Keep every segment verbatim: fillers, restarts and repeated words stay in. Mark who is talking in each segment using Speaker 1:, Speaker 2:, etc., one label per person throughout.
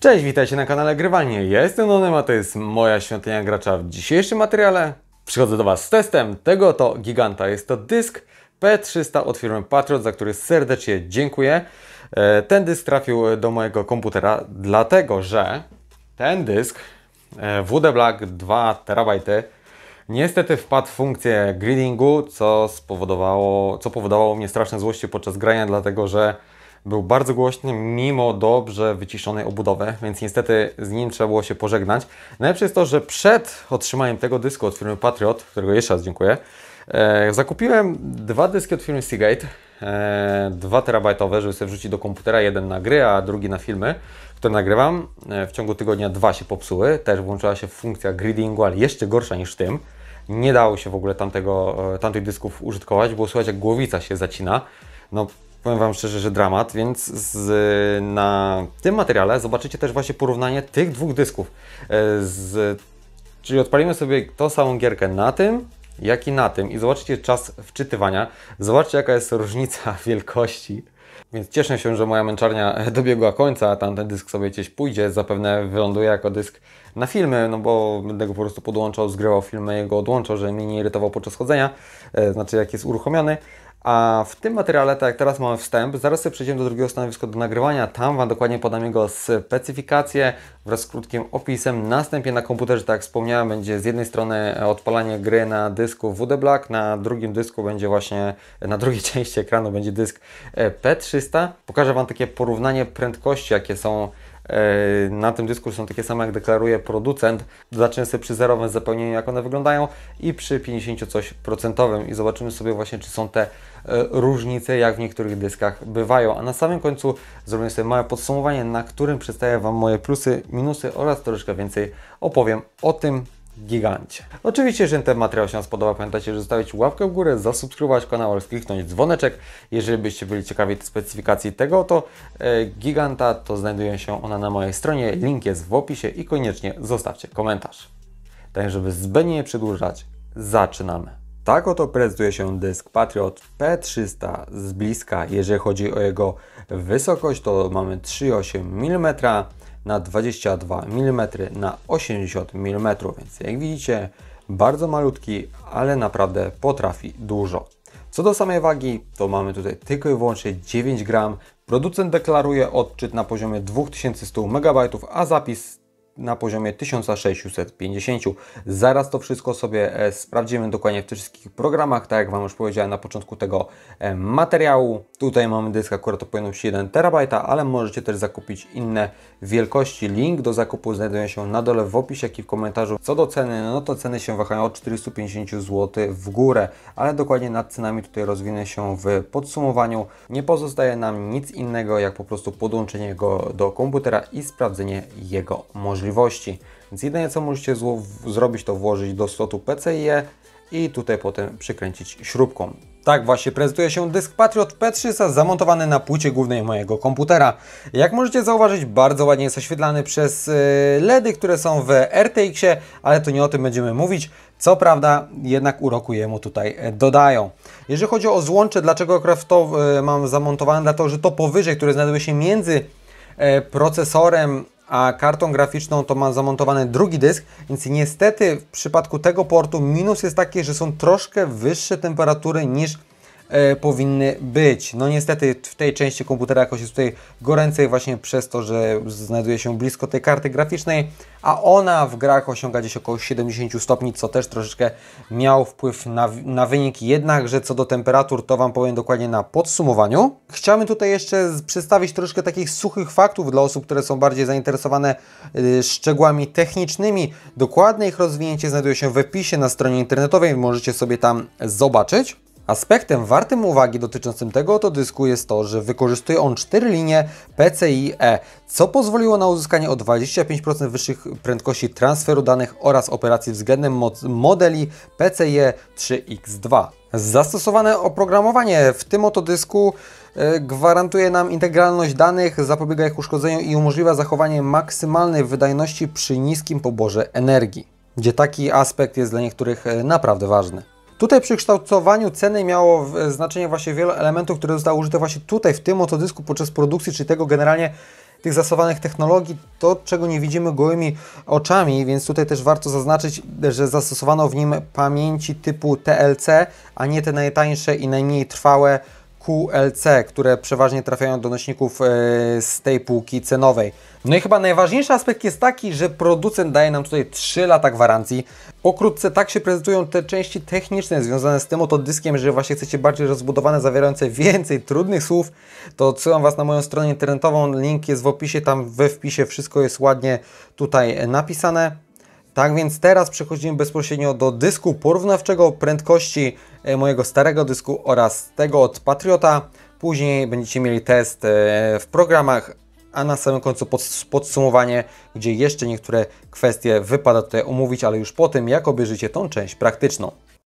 Speaker 1: Cześć, witajcie na kanale Grywalnie. Ja jestem Nonem, a to jest moja świątynia gracza. W dzisiejszym materiale przychodzę do Was z testem tego to giganta. Jest to dysk P trzysta od firmy Patriot, za który serdecznie dziękuję. Ten dysk trafił do mojego komputera, dlatego że ten dysk W D Black dwa terabajty niestety wpadł w funkcję griddingu, co spowodowało, co powodowało mnie straszne złości podczas grania, dlatego że był bardzo głośny, mimo dobrze wyciszonej obudowy, więc niestety z nim trzeba było się pożegnać. Najlepsze jest to, że przed otrzymaniem tego dysku od firmy Patriot, którego jeszcze raz dziękuję, e, zakupiłem dwa dyski od firmy Seagate, e, dwa terabajtowe, żeby sobie wrzucić do komputera, jeden na gry, a drugi na filmy, które nagrywam. E, w ciągu tygodnia dwa się popsuły, też włączyła się funkcja griddingu, ale jeszcze gorsza niż w tym. Nie dało się w ogóle tamtego, tamtych dysków użytkować, było słychać, jak głowica się zacina. No, powiem Wam szczerze, że dramat, więc z, na tym materiale zobaczycie też właśnie porównanie tych dwóch dysków. Z, czyli odpalimy sobie tą samą gierkę na tym, jak i na tym i zobaczycie czas wczytywania. Zobaczcie, jaka jest różnica wielkości. Więc cieszę się, że moja męczarnia dobiegła końca, a tamten dysk sobie gdzieś pójdzie. Zapewne wyląduje jako dysk na filmy, no bo będę go po prostu podłączał, zgrywał filmy i go odłączał, żeby mnie nie irytował podczas chodzenia, znaczy jak jest uruchomiony. A w tym materiale, tak jak teraz mamy wstęp, zaraz sobie przejdziemy do drugiego stanowiska do nagrywania. Tam Wam dokładnie podam jego specyfikację wraz z krótkim opisem. Następnie na komputerze, tak jak wspomniałem, będzie z jednej strony odpalanie gry na dysku W D Black, na drugim dysku będzie właśnie, na drugiej części ekranu będzie dysk P trzysta. Pokażę Wam takie porównanie prędkości, jakie są na tym dysku, są takie same, jak deklaruje producent. Zacznę sobie przy zerowym zapełnieniu, jak one wyglądają, i przy pięćdziesięciu coś procentowym i zobaczymy sobie właśnie, czy są te różnice, jak w niektórych dyskach bywają. A na samym końcu zrobię sobie małe podsumowanie, na którym przedstawię Wam moje plusy, minusy oraz troszeczkę więcej opowiem o tym gigancie. Oczywiście, jeżeli ten materiał się Wam spodoba, pamiętajcie, że zostawić łapkę w górę, zasubskrybować kanał oraz kliknąć dzwoneczek. Jeżeli byście byli ciekawi specyfikacji tego to e, giganta, to znajduje się ona na mojej stronie, link jest w opisie i koniecznie zostawcie komentarz. Tak, żeby zbędnie nie przedłużać, zaczynamy. Tak oto prezentuje się dysk Patriot P trzysta z bliska. Jeżeli chodzi o jego wysokość, to mamy trzy przecinek osiem milimetra na dwadzieścia dwa milimetry na osiemdziesiąt milimetrów, więc jak widzicie, bardzo malutki, ale naprawdę potrafi dużo. Co do samej wagi, to mamy tutaj tylko i wyłącznie dziewięć gram. Producent deklaruje odczyt na poziomie dwa tysiące sto megabajtów, a zapis na poziomie tysiąc sześćset pięćdziesiąt. Zaraz to wszystko sobie e, sprawdzimy dokładnie w tych wszystkich programach, tak jak Wam już powiedziałem na początku tego e, materiału. Tutaj mamy dysk, akurat to powinno być jeden terabajt, ale możecie też zakupić inne wielkości. Link do zakupu znajduje się na dole w opisie, jak i w komentarzu. Co do ceny, no to ceny się wahają od czterystu pięćdziesięciu złotych w górę, ale dokładnie nad cenami tutaj rozwinę się w podsumowaniu. Nie pozostaje nam nic innego, jak po prostu podłączenie go do komputera i sprawdzenie jego możliwości. Więc jedynie co możecie zrobić, to włożyć do slotu P C I E i tutaj potem przykręcić śrubką. Tak właśnie prezentuje się dysk Patriot P trzysta zamontowany na płycie głównej mojego komputera. Jak możecie zauważyć, bardzo ładnie jest oświetlany przez LEDy, które są w R T X-ie, ale to nie o tym będziemy mówić. Co prawda, jednak uroku jemu tutaj dodają. Jeżeli chodzi o złącze, dlaczego akurat to mam zamontowane? Dlatego, że to powyżej, które znajduje się między procesorem a kartą graficzną, to mam zamontowany drugi dysk, więc niestety w przypadku tego portu minus jest taki, że są troszkę wyższe temperatury niż e, powinny być. No niestety w tej części komputera jakoś jest tutaj goręcej właśnie przez to, że znajduje się blisko tej karty graficznej, a ona w grach osiąga gdzieś około siedemdziesiąt stopni, co też troszeczkę miał wpływ na, na wynik. Jednakże co do temperatur, to Wam powiem dokładnie na podsumowaniu. Chciałbym tutaj jeszcze przedstawić troszkę takich suchych faktów dla osób, które są bardziej zainteresowane yy, szczegółami technicznymi. Dokładne ich rozwinięcie znajduje się w opisie na stronie internetowej, możecie sobie tam zobaczyć. Aspektem wartym uwagi dotyczącym tego oto dysku jest to, że wykorzystuje on cztery linie P C I E, co pozwoliło na uzyskanie o dwadzieścia pięć procent wyższych prędkości transferu danych oraz operacji względem modeli P C I E trzy X dwa. Zastosowane oprogramowanie w tym oto dysku e, gwarantuje nam integralność danych, zapobiega ich uszkodzeniu i umożliwia zachowanie maksymalnej wydajności przy niskim poborze energii, gdzie taki aspekt jest dla niektórych e, naprawdę ważny. Tutaj przy kształtowaniu ceny miało znaczenie właśnie wielu elementów, które zostały użyte właśnie tutaj w tym oto dysku podczas produkcji, czyli tego generalnie
Speaker 2: tych zastosowanych technologii, to czego nie widzimy gołymi oczami, więc tutaj też warto zaznaczyć, że zastosowano w nim pamięci typu T L C, a nie te najtańsze i najmniej trwałe Q L C, które przeważnie trafiają do nośników z tej półki cenowej. No i chyba najważniejszy aspekt jest taki, że producent daje nam tutaj trzy lata gwarancji. Pokrótce tak się prezentują te części techniczne związane z tym oto dyskiem. Jeżeli właśnie chcecie bardziej rozbudowane, zawierające więcej trudnych słów, to odsyłam Was na moją stronę internetową, link jest w opisie, tam we wpisie wszystko jest ładnie tutaj napisane. Tak więc teraz przechodzimy bezpośrednio do dysku porównawczego prędkości mojego starego dysku oraz tego od Patriota. Później będziecie mieli test w programach, a na samym końcu podsumowanie, gdzie jeszcze niektóre kwestie wypada tutaj omówić, ale już po tym, jak obejrzycie tą część praktyczną.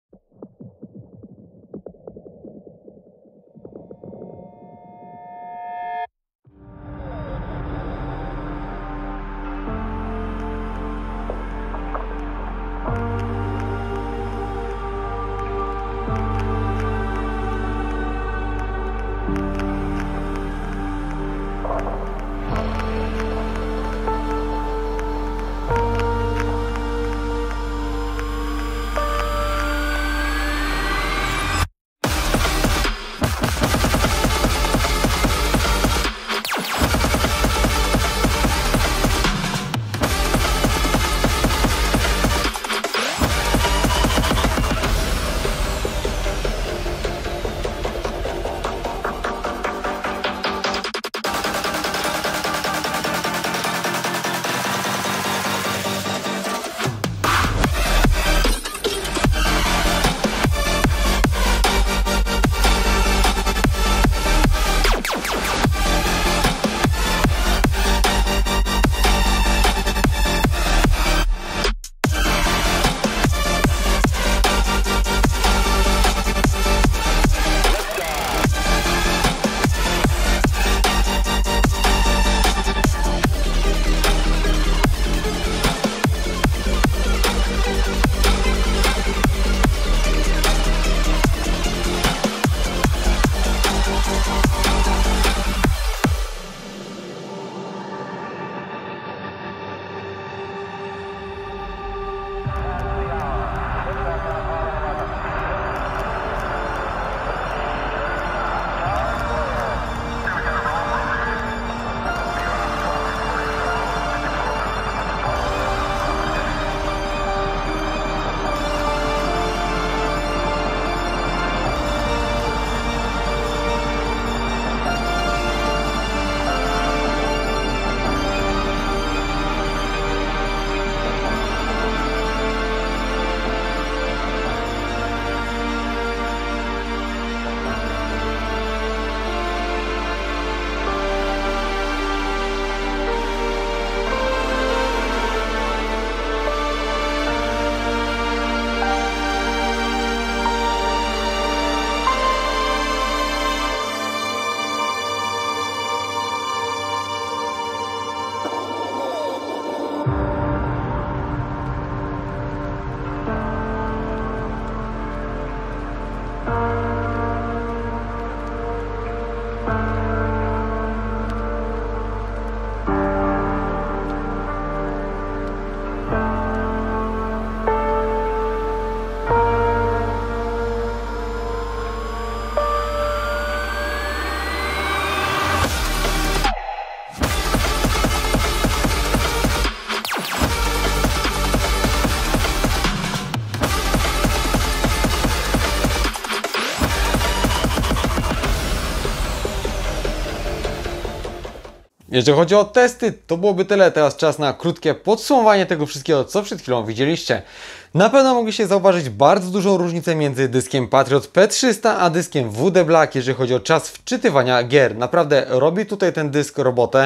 Speaker 1: Jeżeli chodzi o testy, to byłoby tyle. Teraz czas na krótkie podsumowanie tego wszystkiego, co przed chwilą widzieliście. Na pewno mogliście zauważyć bardzo dużą różnicę między dyskiem Patriot P trzysta a dyskiem W D Black, jeżeli chodzi o czas wczytywania gier. Naprawdę robi tutaj ten dysk robotę.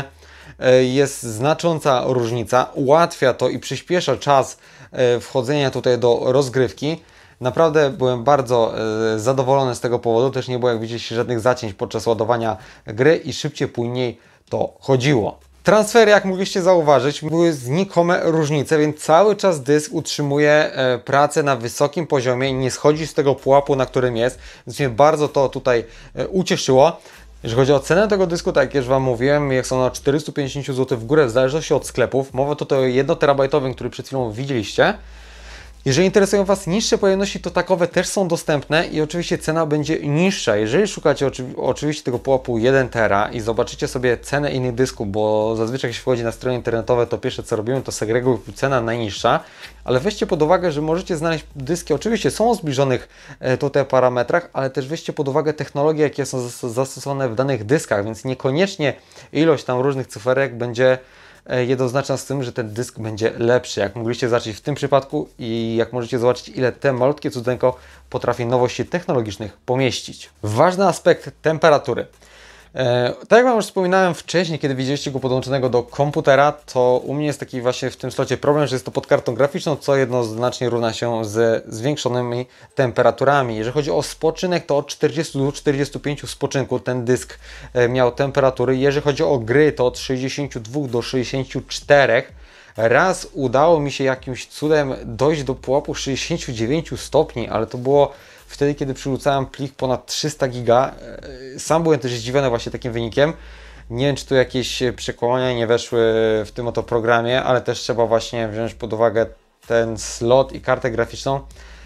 Speaker 1: Jest znacząca różnica, ułatwia to i przyspiesza czas wchodzenia tutaj do rozgrywki. Naprawdę byłem bardzo e, zadowolony z tego powodu, też nie było, jak widzieliście, żadnych zacięć podczas ładowania gry i szybciej, płynniej to chodziło. Transfery, jak mogliście zauważyć, były znikome różnice, więc cały czas dysk utrzymuje e, pracę na wysokim poziomie i nie schodzi z tego pułapu, na którym jest, więc mnie bardzo to tutaj e, ucieszyło. Jeżeli chodzi o cenę tego dysku, tak jak już Wam mówiłem, jest ona czterysta pięćdziesiąt złotych w górę, w zależności od sklepów. Mowa tutaj o jeden terabajtowym, który przed chwilą widzieliście. Jeżeli interesują Was niższe pojemności, to takowe też są dostępne i oczywiście cena będzie niższa. Jeżeli szukacie oczywi oczywiście tego pułapu jeden tera i zobaczycie sobie cenę innych dysków, bo zazwyczaj jak się wchodzi na strony internetowe, to pierwsze co robimy, to segreguj cena najniższa, ale weźcie pod uwagę, że możecie znaleźć dyski, oczywiście są o zbliżonych tutaj parametrach, ale też weźcie pod uwagę technologie, jakie są zastosowane w danych dyskach, więc niekoniecznie ilość tam różnych cyferek będzie jednoznaczna z tym, że ten dysk będzie lepszy, jak mogliście zobaczyć w tym przypadku i jak możecie zobaczyć, ile te malutkie cudeńko potrafi nowości technologicznych pomieścić. Ważny aspekt temperatury. E, tak jak Wam już wspominałem wcześniej, kiedy widzieliście go podłączonego do komputera, to u mnie jest taki właśnie w tym slocie problem, że jest to pod kartą graficzną, co jednoznacznie równa się ze zwiększonymi temperaturami. Jeżeli chodzi o spoczynek, to od czterdziestu do czterdziestu pięciu spoczynku ten dysk e, miał temperatury. Jeżeli chodzi o gry, to od sześćdziesięciu dwóch do sześćdziesięciu czterech. Raz udało mi się jakimś cudem dojść do pułapu sześćdziesięciu dziewięciu stopni, ale to było wtedy, kiedy przerzucałem plik ponad trzysta giga. Sam byłem też zdziwiony właśnie takim wynikiem. Nie wiem, czy tu jakieś przekłamania nie weszły w tym oto programie, ale też trzeba właśnie wziąć pod uwagę ten slot i kartę graficzną.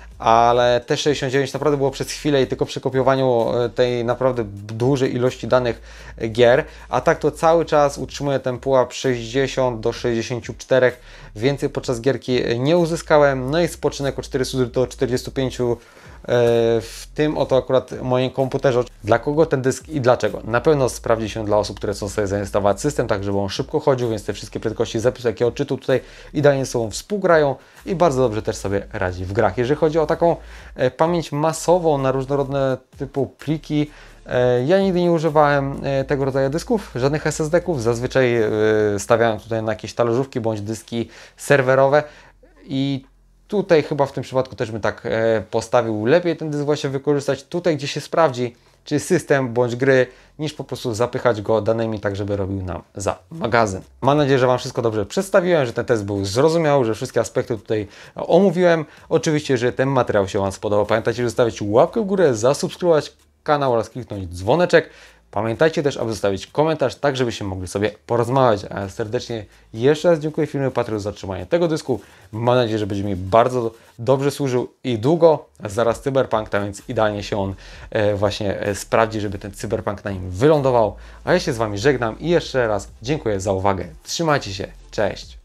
Speaker 1: Ale te sześćdziesiąt dziewięć naprawdę było przez chwilę i tylko przy kopiowaniu tej naprawdę dużej ilości danych gier, a tak to cały czas utrzymuje ten pułap sześćdziesiąt do sześćdziesięciu czterech, więcej podczas gierki nie uzyskałem, no i spoczynek od czterdziestu do czterdziestu pięciu w tym oto akurat moim komputerze. Dla kogo ten dysk i dlaczego? Na pewno sprawdzi się dla osób, które chcą sobie zainstalować system, tak żeby on szybko chodził, więc te wszystkie prędkości zapisu, jakie odczytu tutaj idealnie ze sobą współgrają i bardzo dobrze też sobie radzi w grach. Jeżeli chodzi o taką pamięć masową na różnorodne typu pliki, ja nigdy nie używałem tego rodzaju dysków, żadnych S S D-ków, zazwyczaj stawiałem tutaj na jakieś talerzówki bądź dyski serwerowe i tutaj chyba w tym przypadku też bym tak e, postawił, lepiej ten dysk właśnie wykorzystać tutaj, gdzie się sprawdzi, czy system bądź gry, niż po prostu zapychać go danymi tak, żeby robił nam za magazyn. Mam nadzieję, że Wam wszystko dobrze przedstawiłem, że ten test był zrozumiały, że wszystkie aspekty tutaj omówiłem. Oczywiście, że ten materiał się Wam spodobał. Pamiętajcie, żeby zostawić łapkę w górę, zasubskrybować kanał oraz kliknąć dzwoneczek. Pamiętajcie też, aby zostawić komentarz, tak żebyśmy mogli sobie porozmawiać. A ja serdecznie jeszcze raz dziękuję firmie Patriot za trzymanie tego dysku. Mam nadzieję, że będzie mi bardzo dobrze służył i długo. Zaraz Cyberpunk, tak więc idealnie się on e, właśnie e, sprawdzi, żeby ten Cyberpunk na nim wylądował. A ja się z Wami żegnam i jeszcze raz dziękuję za uwagę. Trzymajcie się, cześć!